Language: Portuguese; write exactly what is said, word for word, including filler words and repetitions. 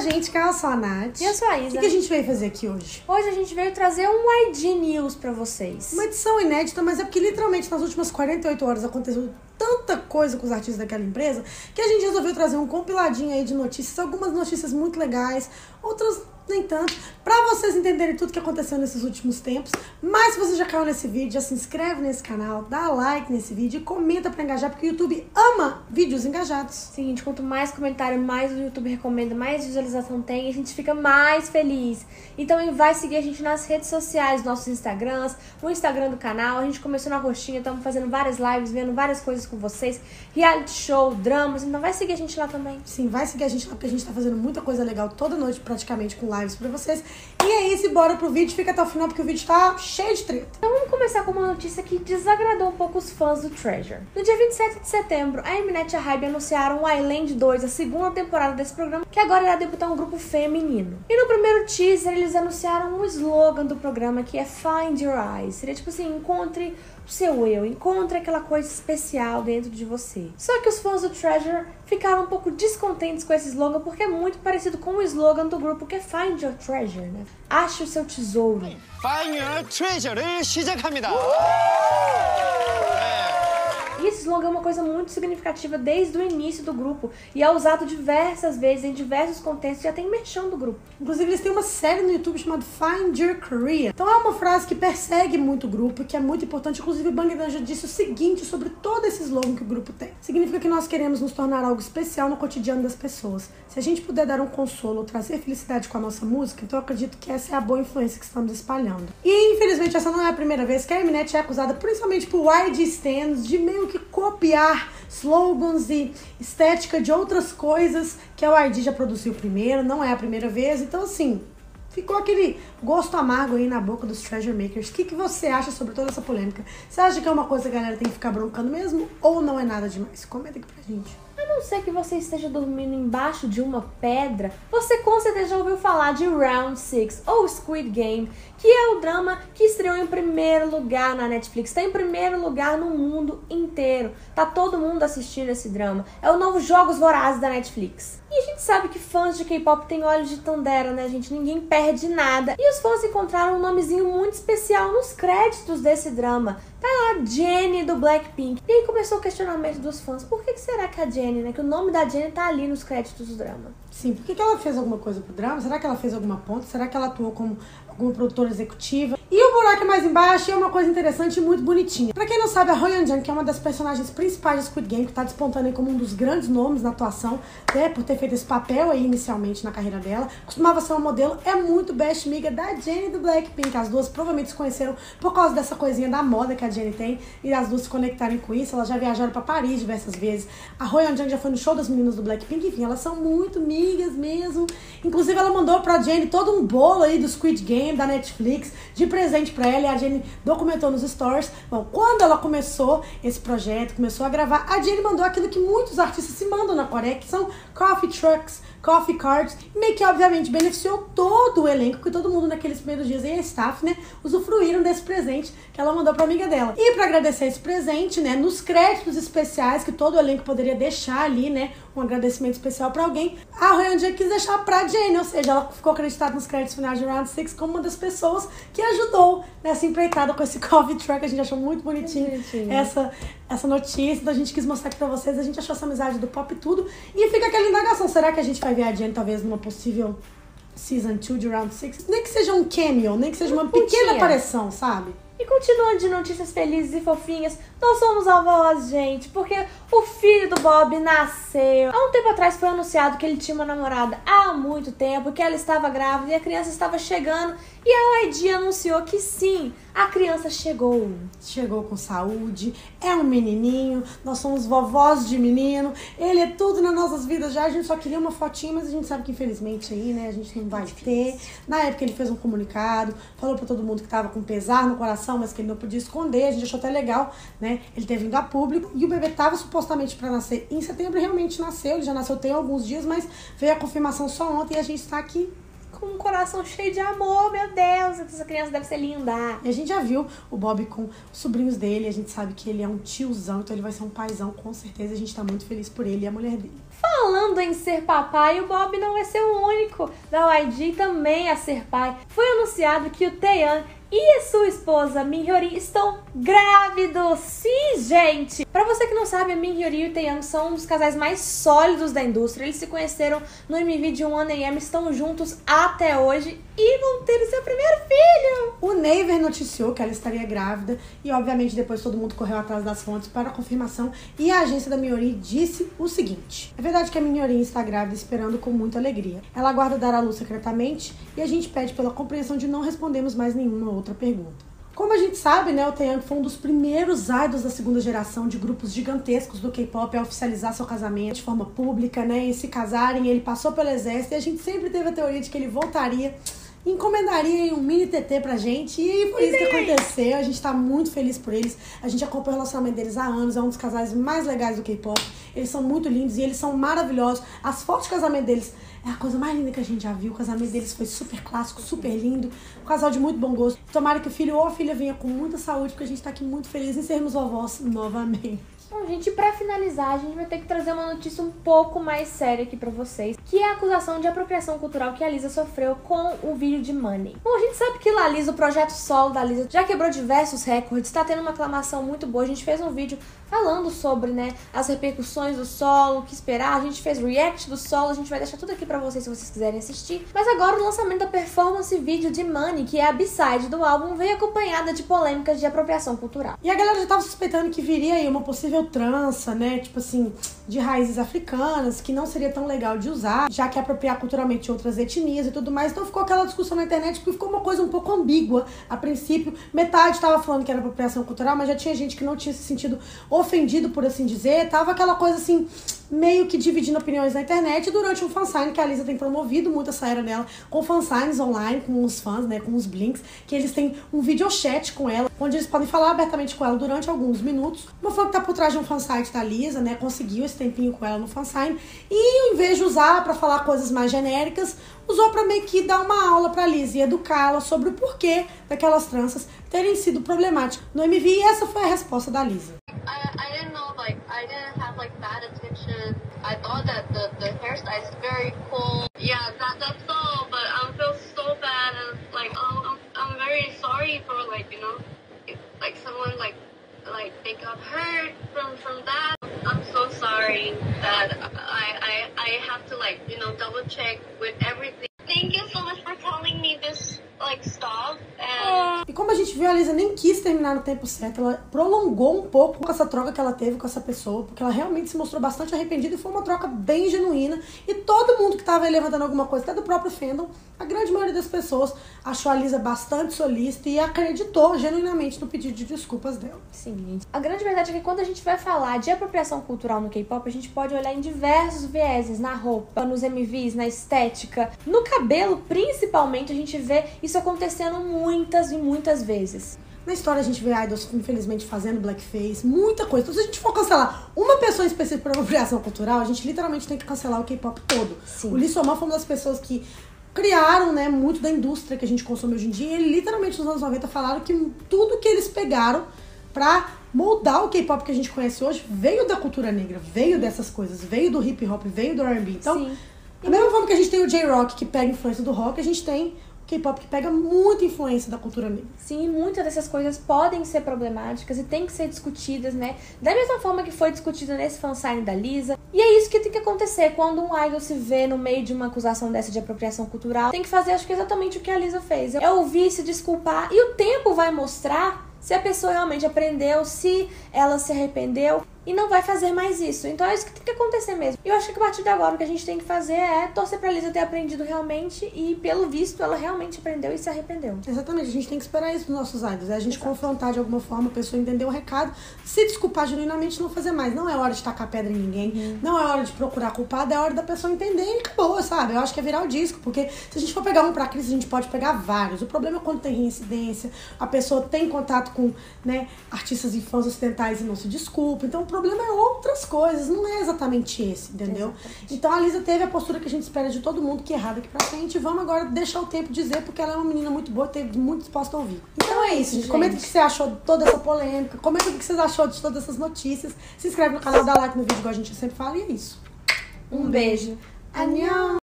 gente, que eu sou a Nath. E eu sou a Isa. O que, que a gente veio fazer aqui hoje? Hoje a gente veio trazer um I D News pra vocês. Uma edição inédita, mas é porque literalmente nas últimas quarenta e oito horas aconteceu tanta coisa com os artistas daquela empresa que a gente resolveu trazer um compiladinho aí de notícias, algumas notícias muito legais, outras nem tanto, pra vocês entenderem tudo que aconteceu nesses últimos tempos. Mas se você já caiu nesse vídeo, já se inscreve nesse canal, dá like nesse vídeo e comenta pra engajar, porque o YouTube ama vídeos engajados. Seguinte, quanto mais comentário, mais o YouTube recomenda, mais visualização tem, e a gente fica mais feliz. Então vai seguir a gente nas redes sociais, nossos Instagrams, o Instagram do canal. A gente começou na roxinha, estamos fazendo várias lives, vendo várias coisas com vocês, reality show, dramas, então vai seguir a gente lá também. Sim, vai seguir a gente lá, porque a gente tá fazendo muita coisa legal toda noite, praticamente, com lives pra vocês. E é isso, bora pro vídeo, fica até o final, porque o vídeo tá cheio de treta. Então vamos começar com uma notícia que desagradou um pouco os fãs do Treasure. No dia vinte e sete de setembro, a Mnet e a Hybe anunciaram o Island dois, a segunda temporada desse programa, que agora irá debutar um grupo feminino. E no primeiro teaser, eles anunciaram o slogan do programa, que é Find Your Eyes. Seria tipo assim, encontre o seu eu, encontre aquela coisa especial dentro de você. Só que os fãs do Treasure ficaram um pouco descontentes com esse slogan, porque é muito parecido com o slogan do grupo, que é Find Your Treasure, né? Ache o seu tesouro. Find Your Treasure를 시작합니다. E esse slogan é uma coisa muito significativa desde o início do grupo e é usado diversas vezes em diversos contextos e até em merchan do grupo. Inclusive, eles têm uma série no YouTube chamada Find Your Career. Então é uma frase que persegue muito o grupo e que é muito importante. Inclusive, o Bangtan já disse o seguinte sobre todo esse slogan que o grupo tem. Significa que nós queremos nos tornar algo especial no cotidiano das pessoas. Se a gente puder dar um consolo ou trazer felicidade com a nossa música, então eu acredito que essa é a boa influência que estamos espalhando. E, infelizmente, essa não é a primeira vez que a Mnet é acusada, principalmente por Y G stands, de meio que copiar slogans e estética de outras coisas que a Y G já produziu primeiro, não é a primeira vez. Então, assim, ficou aquele gosto amargo aí na boca dos Treasure Makers. O que, que você acha sobre toda essa polêmica? Você acha que é uma coisa que a galera tem que ficar broncando mesmo ou não é nada demais? Comenta aqui pra gente. A não ser que você esteja dormindo embaixo de uma pedra, você com certeza já ouviu falar de Round six, ou Squid Game, que é o drama que estreou em primeiro lugar na Netflix. Está em primeiro lugar no mundo inteiro. Tá todo mundo assistindo esse drama. É o novo Jogos Vorazes da Netflix. E a gente sabe que fãs de K-pop têm olhos de Tandera, né, gente? Ninguém perde nada. E os fãs encontraram um nomezinho muito especial nos créditos desse drama. Tá lá, Jennie do Blackpink. E aí começou o questionamento dos fãs. Por que, que será que a Jennie, né? Que o nome da Jennie tá ali nos créditos do drama. Sim, por que, que ela fez alguma coisa pro drama? Será que ela fez alguma ponta? Será que ela atuou como alguma produtora executiva? E o buraco é mais embaixo e é uma coisa interessante e muito bonitinha. Pra quem não sabe, a Hyeonjang, que é uma das personagens principais de Squid Game, que tá despontando aí como um dos grandes nomes na atuação, né, por ter feito esse papel aí inicialmente na carreira dela, costumava ser uma modelo, é muito best amiga da Jennie do Blackpink. As duas provavelmente se conheceram por causa dessa coisinha da moda que a Jennie tem, e as duas se conectarem com isso. Elas já viajaram pra Paris diversas vezes. A Hyeonjang já foi no show das meninas do Blackpink, enfim, elas são muito amigas mesmo. Inclusive, ela mandou pra Jennie todo um bolo aí do Squid Game, da Netflix, de presente pra ela, e a Jennie documentou nos stories. Bom, quando ela começou esse projeto, começou a gravar, a Jennie mandou aquilo que muitos artistas se mandam na Coreia, que são coffee trucks, coffee cards, meio que obviamente beneficiou todo o elenco, porque todo mundo naqueles primeiros dias, e a staff, né, usufruíram desse presente que ela mandou pra amiga dela. E pra agradecer esse presente, né, nos créditos especiais que todo o elenco poderia deixar ali, né, um agradecimento especial pra alguém, a Hyeonjang quis deixar pra Jennie, ou seja, ela ficou acreditada nos créditos finais de Round six como uma das pessoas que ajudou nessa empreitada com esse coffee truck. A gente achou muito bonitinho, bonitinho. Essa, essa notícia, então a gente quis mostrar aqui pra vocês. A gente achou essa amizade do pop e tudo, e fica aquela indagação, será que a gente vai ver a Jennie talvez numa possível Season two de Round six? Nem que seja um cameo, nem que seja uma pequena aparição, sabe? E continuando de notícias felizes e fofinhas, nós somos avós, gente, porque o filho do Bob nasceu. Há um tempo atrás foi anunciado que ele tinha uma namorada há muito tempo, que ela estava grávida e a criança estava chegando. E a Y G anunciou que sim, a criança chegou. Chegou com saúde, é um menininho, nós somos vovós de menino, ele é tudo nas nossas vidas já. A gente só queria uma fotinha, mas a gente sabe que infelizmente aí, né, a gente não vai ter. Na época ele fez um comunicado, falou pra todo mundo que tava com pesar no coração, mas que ele não podia esconder. A gente achou até legal, né, ele ter vindo a público. E o bebê tava supostamente pra nascer em setembro, realmente nasceu, ele já nasceu tem alguns dias, mas veio a confirmação só ontem e a gente tá aqui com um coração cheio de amor, meu Deus, essa criança deve ser linda. E a gente já viu o Bob com os sobrinhos dele, a gente sabe que ele é um tiozão, então ele vai ser um paizão, com certeza. A gente tá muito feliz por ele e a mulher dele. Falando em ser papai, o Bob não vai ser o único da Y G também a ser pai. Foi anunciado que o Taeyang e a sua esposa Minhyori estão grávidos. Sim, gente! Pra você que não sabe, a Minhyori e o Taeyang são um dos casais mais sólidos da indústria. Eles se conheceram no M V de one A M, estão juntos até hoje e vão ter o seu primeiro filho. O Naver noticiou que ela estaria grávida e, obviamente, depois todo mundo correu atrás das fontes para a confirmação e a agência da Minhyori disse o seguinte: é verdade que a Minhyori está grávida, esperando com muita alegria. Ela aguarda dar à luz secretamente e a gente pede pela compreensão de não respondermos mais nenhuma outra pergunta. Como a gente sabe, né, o Taeyang foi um dos primeiros idols da segunda geração de grupos gigantescos do K-pop a oficializar seu casamento de forma pública, né, e se casarem. Ele passou pelo exército e a gente sempre teve a teoria de que ele voltaria, encomendaria um mini T T pra gente, e foi isso que aconteceu. A gente tá muito feliz por eles. A gente acompanha o relacionamento deles há anos, é um dos casais mais legais do K-pop. Eles são muito lindos e eles são maravilhosos. As fotos de casamento deles é a coisa mais linda que a gente já viu. O casamento deles foi super clássico, super lindo. Um casal de muito bom gosto. Tomara que o filho ou a filha venha com muita saúde, porque a gente tá aqui muito feliz em sermos vovós novamente. Bom, gente, pra finalizar, a gente vai ter que trazer uma notícia um pouco mais séria aqui pra vocês, que é a acusação de apropriação cultural que a Lisa sofreu com o vídeo de Money. Bom, a gente sabe que lá, Lisa, o projeto solo da Lisa, já quebrou diversos recordes, tá tendo uma aclamação muito boa. A gente fez um vídeo falando sobre, né, as repercussões do solo, o que esperar. A gente fez react do solo, a gente vai deixar tudo aqui pra vocês se vocês quiserem assistir. Mas agora o lançamento da performance vídeo de Money, que é a B-side do álbum, veio acompanhada de polêmicas de apropriação cultural. E a galera já tava suspeitando que viria aí uma possível trança, né, tipo assim, de raízes africanas, que não seria tão legal de usar, já que apropriar culturalmente outras etnias e tudo mais. Então ficou aquela discussão na internet, porque ficou uma coisa um pouco ambígua a princípio. Metade tava falando que era apropriação cultural, mas já tinha gente que não tinha se sentido ofendido, por assim dizer. Tava aquela coisa assim, meio que dividindo opiniões na internet durante um fansign que a Lisa tem promovido, muita saíra nela, com fansigns online, com os fãs, né, com os blinks, que eles têm um videochat com ela, onde eles podem falar abertamente com ela durante alguns minutos. Uma fã que tá por trás de um fansite da Lisa, né, conseguiu esse tempinho com ela no fansign, e em vez de usar pra falar coisas mais genéricas, usou pra meio que dar uma aula pra Lisa e educá-la sobre o porquê daquelas tranças terem sido problemáticas no M V, e essa foi a resposta da Lisa. I, I didn't know, like, I didn't have, like, bad attention. I thought that the, the hairstyle is very cool. Yeah, that, that's all, but I feel so bad, and, like, um, I'm, I'm very sorry for, like, you know, if, like, someone, like, like, they got hurt from, from that. I'm so sorry that I, I, I have to, like, you know, double check with everything. Thank you so much for telling me this, like, stuff. And... E como a gente viu, a Lisa nem quis terminar no tempo certo. Ela prolongou um pouco com essa troca que ela teve com essa pessoa, porque ela realmente se mostrou bastante arrependida e foi uma troca bem genuína. E todo mundo que tava aí levantando alguma coisa, até do próprio fandom, a grande maioria das pessoas achou a Lisa bastante solícita e acreditou genuinamente no pedido de desculpas dela. Sim, gente. A grande verdade é que quando a gente vai falar de apropriação cultural no K-pop, a gente pode olhar em diversos vieses, na roupa, nos M Vs, na estética, no cabelo, principalmente. A gente vê isso acontecendo muitas e muitas vezes. Na história a gente vê idols, infelizmente, fazendo blackface, muita coisa. Então, se a gente for cancelar uma pessoa específica para apropriação cultural, a gente literalmente tem que cancelar o K-pop todo. Sim. O Lee So-man foi uma das pessoas que criaram, né, muito da indústria que a gente consome hoje em dia. E ele, literalmente, nos anos noventa, falaram que tudo que eles pegaram pra moldar o K-pop que a gente conhece hoje veio da cultura negra, veio dessas coisas, veio do hip hop, veio do R and B. Então, Sim. da mesma forma que a gente tem o J-Rock, que pega influência do rock, a gente tem K-pop que pega muita influência da cultura negra. Sim, muitas dessas coisas podem ser problemáticas e tem que ser discutidas, né? Da mesma forma que foi discutida nesse fansign da Lisa. E é isso que tem que acontecer quando um idol se vê no meio de uma acusação dessa de apropriação cultural. Tem que fazer, acho que exatamente o que a Lisa fez. É ouvir, se desculpar, e o tempo vai mostrar se a pessoa realmente aprendeu, se ela se arrependeu e não vai fazer mais isso. Então é isso que tem que acontecer mesmo. E eu acho que a partir de agora o que a gente tem que fazer é torcer pra Lisa ter aprendido realmente e, pelo visto, ela realmente aprendeu e se arrependeu. Exatamente, a gente tem que esperar isso dos nossos idols. É a gente Exato. confrontar de alguma forma, a pessoa entender o recado, se desculpar genuinamente, não fazer mais. Não é hora de tacar pedra em ninguém, uhum. não é hora de procurar culpado, é hora da pessoa entender e acabou, sabe? Eu acho que é virar o disco, porque se a gente for pegar um pra crise, a gente pode pegar vários. O problema é quando tem reincidência, a pessoa tem contato com, né, artistas e fãs ocidentais e não se desculpa. Então o problema é outras coisas, não é exatamente esse, entendeu? Exatamente. Então a Lisa teve a postura que a gente espera de todo mundo, que é errada aqui pra frente. Vamos agora deixar o tempo dizer, porque ela é uma menina muito boa, teve muito disposta a ouvir. Então é isso, gente. gente. Comenta o que você achou de toda essa polêmica, comenta o que vocês achou de todas essas notícias. Se inscreve no canal, dá like no vídeo, igual a gente sempre fala, e é isso. Um beijo. Annyeong!